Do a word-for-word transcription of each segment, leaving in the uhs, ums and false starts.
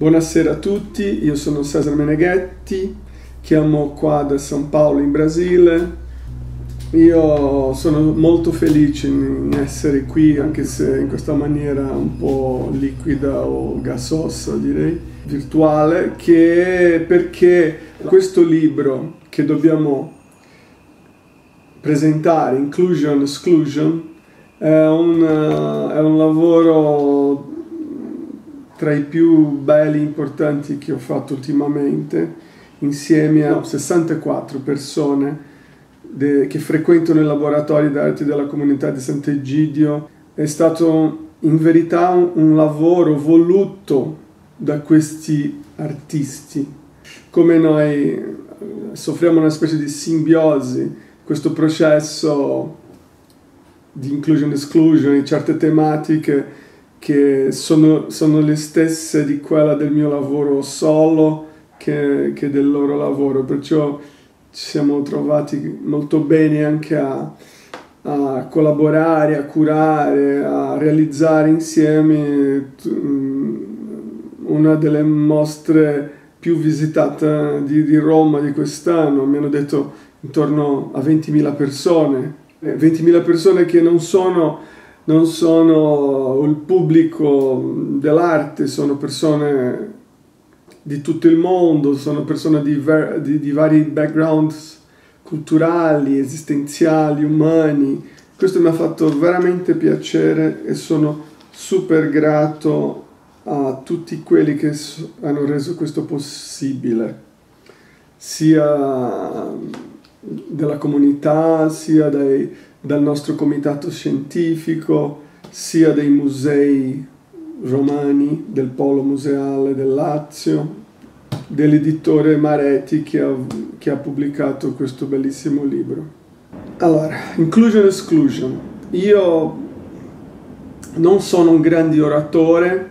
Buonasera a tutti, io sono Cesare Meneghetti, chiamo qua da San Paolo in Brasile. Io sono molto felice in essere qui, anche se in questa maniera un po' liquida o gasosa, direi, virtuale, che perché questo libro che dobbiamo presentare, Inclusion Exclusion, è un, è un lavoro tra i più belli e importanti che ho fatto ultimamente, insieme a sessantaquattro persone de, che frequentano i laboratori d'arte della comunità di Sant'Egidio. È stato in verità un, un lavoro voluto da questi artisti. Come noi soffriamo una specie di simbiosi, questo processo di inclusion exclusion, di certe tematiche che sono, sono le stesse di quella del mio lavoro solo che, che del loro lavoro, perciò ci siamo trovati molto bene anche a, a collaborare, a curare, a realizzare insieme una delle mostre più visitate di, di Roma di quest'anno. Mi hanno detto intorno a ventimila persone, ventimila persone che non sono non sono il pubblico dell'arte, sono persone di tutto il mondo, sono persone di, di, di vari background culturali, esistenziali, umani. Questo mi ha fatto veramente piacere e sono super grato a tutti quelli che hanno reso questo possibile, sia della comunità, sia dai dal nostro comitato scientifico, sia dei musei romani, del Polo Museale del Lazio, dell'editore Maretti che ha, che ha pubblicato questo bellissimo libro. Allora, Inclusion Exclusion. Io non sono un grande oratore,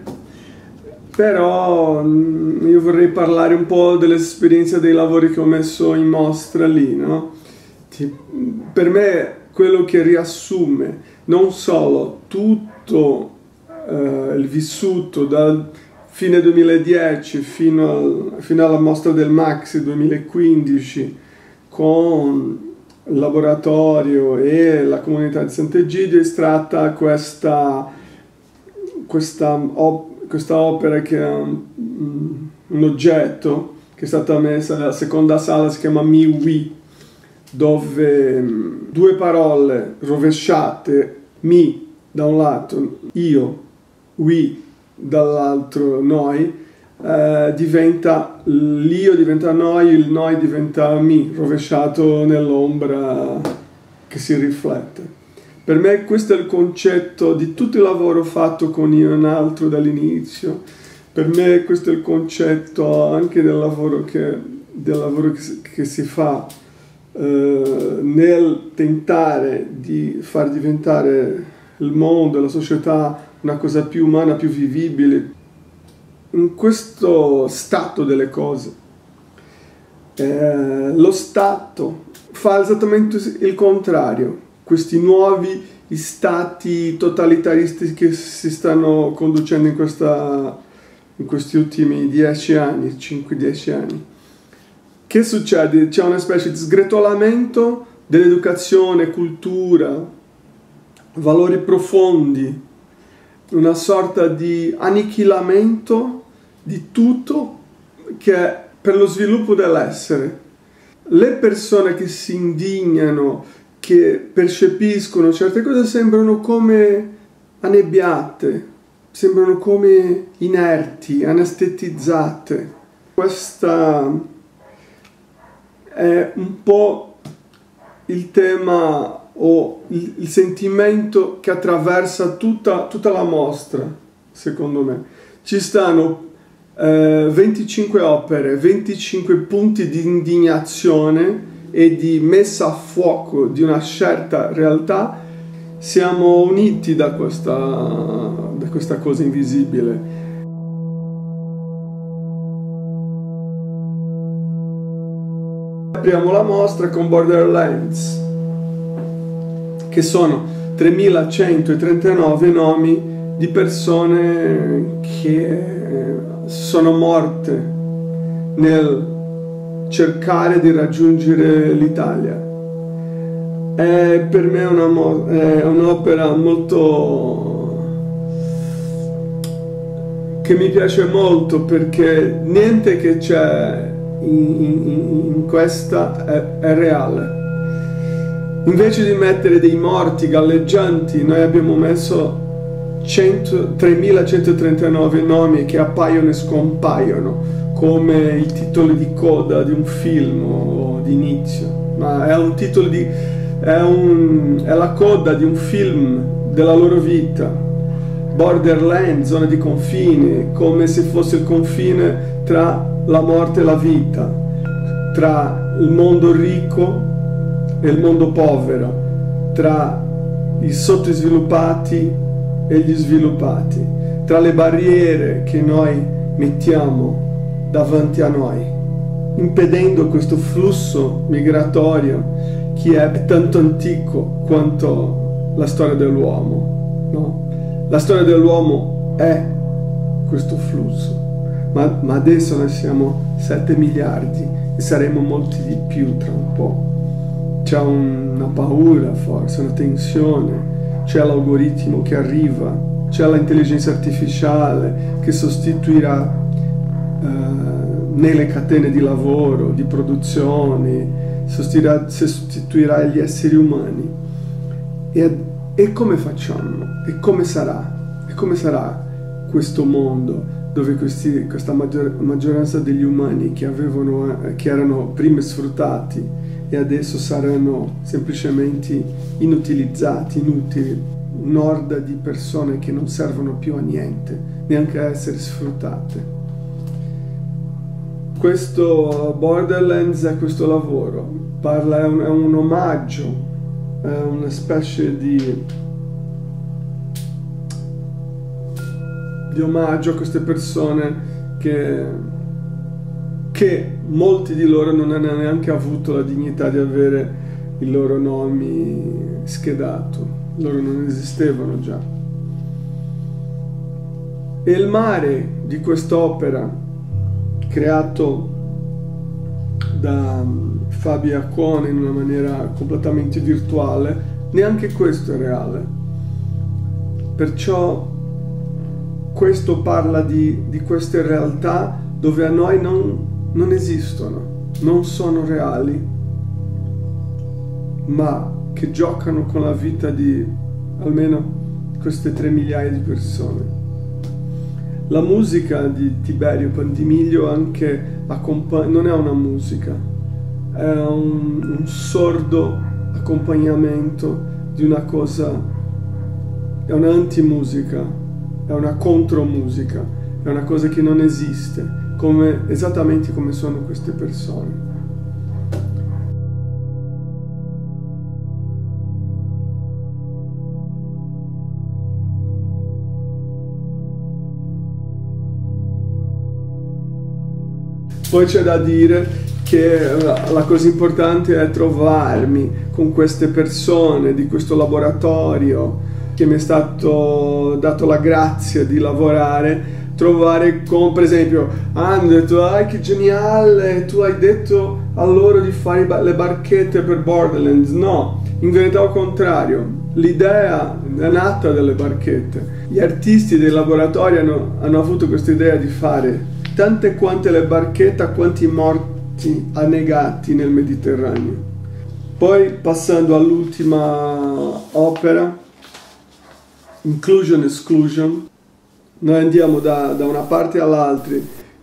però io vorrei parlare un po' dell'esperienza dei lavori che ho messo in mostra lì, no? Per me quello che riassume non solo tutto eh, il vissuto dal fine duemiladieci fino, al, fino alla mostra del Maxi duemilaquindici con il laboratorio e la comunità di Sant'Egidio, è stata questa, questa, op, questa opera che è un, un oggetto che è stata messa nella seconda sala, si chiama Mi We, dove due parole rovesciate, mi da un lato, io, we dall'altro, noi, eh, diventa l'io diventa noi, il noi diventa mi, rovesciato nell'ombra che si riflette. Per me questo è il concetto di tutto il lavoro fatto con io e un altro dall'inizio. Per me questo è il concetto anche del lavoro che, del lavoro che, che si fa Uh, nel tentare di far diventare il mondo e la società una cosa più umana, più vivibile. In questo stato delle cose, eh, lo Stato fa esattamente il contrario. Questi nuovi stati totalitaristi che si stanno conducendo in, questa, in questi ultimi dieci anni, cinque dieci anni. Che succede? C'è una specie di sgretolamento dell'educazione, cultura, valori profondi, una sorta di annichilamento di tutto che è per lo sviluppo dell'essere. Le persone che si indignano, che percepiscono certe cose, sembrano come annebbiate, sembrano come inerti, anestetizzate. Questa è un po' il tema o il, il sentimento che attraversa tutta, tutta la mostra, secondo me. Ci stanno eh, venticinque opere, venticinque punti di indignazione e di messa a fuoco di una certa realtà. Siamo uniti da questa, da questa cosa invisibile. Apriamo la mostra con Borderlands, che sono tremilacentotrentanove nomi di persone che sono morte nel cercare di raggiungere l'Italia. È per me una mo- è un'opera molto che mi piace molto, perché niente che c'è in, in, in questa è, è reale. Invece di mettere dei morti galleggianti, noi abbiamo messo tremilacentotrentanove nomi che appaiono e scompaiono come i titoli di coda di un film o di inizio, ma è un titolo di è, un, è la coda di un film della loro vita. Borderland, zona di confine, come se fosse il confine tra la morte e la vita, tra il mondo ricco e il mondo povero, tra i sottosviluppati e gli sviluppati, tra le barriere che noi mettiamo davanti a noi, impedendo questo flusso migratorio che è tanto antico quanto la storia dell'uomo, no? La storia dell'uomo è questo flusso, ma, ma adesso noi siamo sette miliardi e saremo molti di più tra un po'. C'è una paura forse, una tensione, c'è l'algoritmo che arriva, c'è l'intelligenza artificiale che sostituirà uh, nelle catene di lavoro, di produzione, sostituirà, sostituirà gli esseri umani. E, e come facciamo? E come sarà? E come sarà questo mondo dove questi, questa maggior, maggioranza degli umani che, avevano, che erano prima sfruttati e adesso saranno semplicemente inutilizzati, inutili, un'orda di persone che non servono più a niente, neanche a essere sfruttate. Questo Borderlands è questo lavoro, parla, è un, è un omaggio, è una specie di, di omaggio a queste persone che che molti di loro non hanno neanche avuto la dignità di avere i loro nomi schedato, loro non esistevano già. E il mare di quest'opera, creato da Fabio Acone in una maniera completamente virtuale, neanche questo è reale. Perciò questo parla di, di queste realtà dove a noi non non esistono, non sono reali, ma che giocano con la vita di almeno queste tre migliaia di persone. La musica di Tiberio Pandimiglio anche accompagna, non è una musica, è un, un sordo accompagnamento di una cosa, è un'antimusica, è una contromusica, è una cosa che non esiste. Come, esattamente come sono queste persone. Poi c'è da dire che la cosa importante è trovarmi con queste persone di questo laboratorio che mi è stato dato la grazia di lavorare, trovare con, per esempio, hanno detto, ah che geniale, tu hai detto a loro di fare le barchette per Borderlands. No, in verità al contrario, l'idea è nata delle barchette. Gli artisti dei laboratori hanno, hanno avuto questa idea di fare tante quante le barchette, quanti morti annegati nel Mediterraneo. Poi, passando all'ultima opera, Inclusion Exclusion, noi andiamo da, da una parte all'altra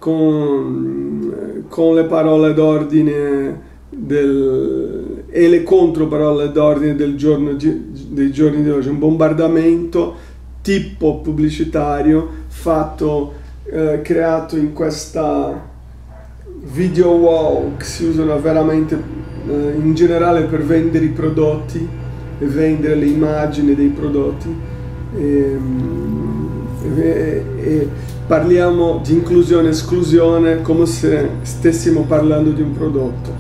con, con le parole d'ordine del, e le controparole d'ordine del giorno, dei giorni di oggi. Un bombardamento tipo pubblicitario fatto, eh, creato in questa video wall che si usano veramente eh, in generale per vendere i prodotti e vendere le immagini dei prodotti. E, E, e parliamo di inclusione e esclusione come se stessimo parlando di un prodotto.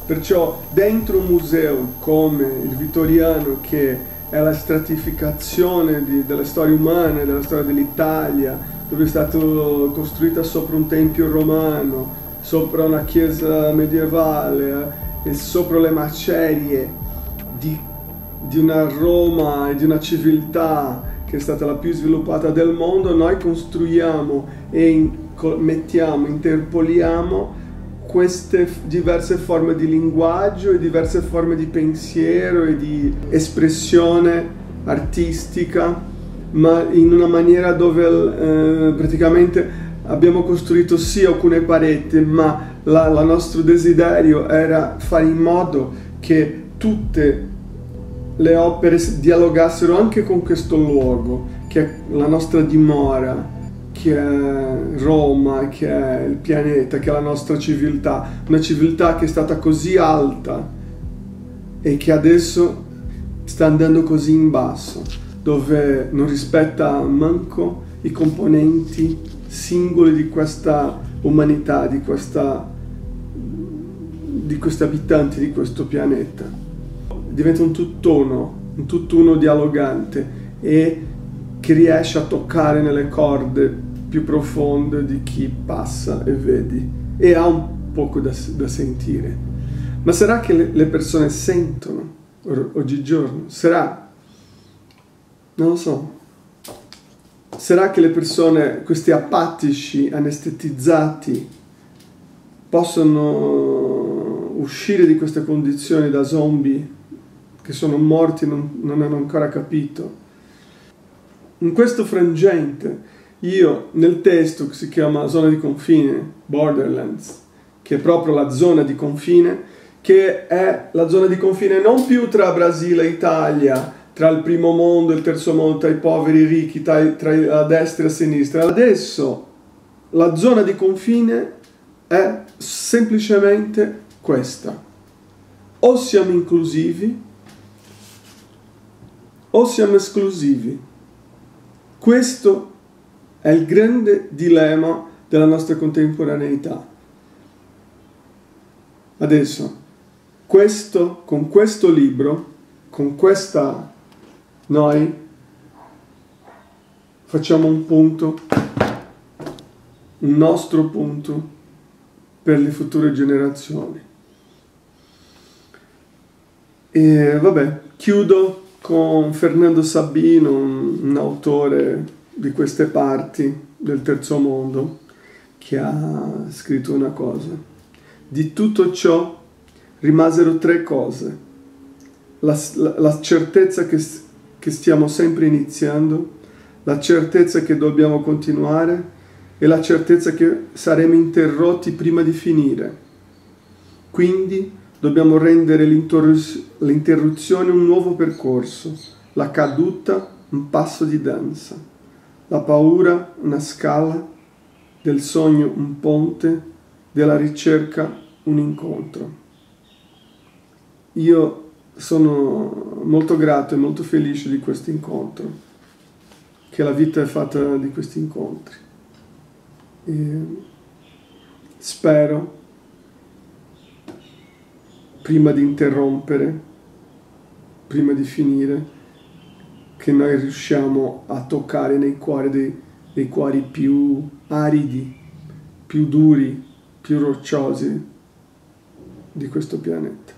Perciò dentro un museo come il Vittoriano, che è la stratificazione di, delle storie umane, della storia dell'Italia, dove è stato costruita sopra un tempio romano, sopra una chiesa medievale eh, e sopra le macerie di, di una Roma e di una civiltà che è stata la più sviluppata del mondo, noi costruiamo e in, mettiamo, interpoliamo queste diverse forme di linguaggio e diverse forme di pensiero e di espressione artistica, ma in una maniera dove eh, praticamente abbiamo costruito sì alcune pareti, ma la, la nostro desiderio era fare in modo che tutte le opere dialogassero anche con questo luogo, che è la nostra dimora, che è Roma, che è il pianeta, che è la nostra civiltà, una civiltà che è stata così alta e che adesso sta andando così in basso, dove non rispetta manco i componenti singoli di questa umanità, di questa, di questi abitanti di questo pianeta. Diventa un tutt'uno, un tutt'uno dialogante e che riesce a toccare nelle corde più profonde di chi passa e vedi e ha un poco da, da sentire. Ma sarà che le, le persone sentono oggigiorno? Sarà? Non lo so. Sarà che le persone, questi apatici, anestetizzati, possono uscire di queste condizioni da zombie che sono morti e non, non hanno ancora capito? In questo frangente io nel testo che si chiama Zona di confine, Borderlands, che è proprio la zona di confine, che è la zona di confine non più tra Brasile e Italia, tra il primo mondo e il terzo mondo, tra i poveri e i ricchi, tra, tra la destra e la sinistra. Adesso la zona di confine è semplicemente questa. O siamo inclusivi o siamo esclusivi. Questo è il grande dilemma della nostra contemporaneità. Adesso, questo, con questo libro, con questa, noi facciamo un punto, un nostro punto per le future generazioni. E vabbè, chiudo con Fernando Sabino, un, un autore di queste parti del terzo mondo, che ha scritto una cosa. Di tutto ciò rimasero tre cose: la, la, la certezza che, che stiamo sempre iniziando, la certezza che dobbiamo continuare e la certezza che saremo interrotti prima di finire. Quindi dobbiamo rendere l'interruzione un nuovo percorso, la caduta un passo di danza, la paura una scala, del sogno un ponte, della ricerca un incontro. Io sono molto grato e molto felice di questo incontro, che la vita è fatta di questi incontri. E spero, prima di interrompere, prima di finire, che noi riusciamo a toccare nei cuori dei, dei cuori più aridi, più duri, più rocciosi di questo pianeta.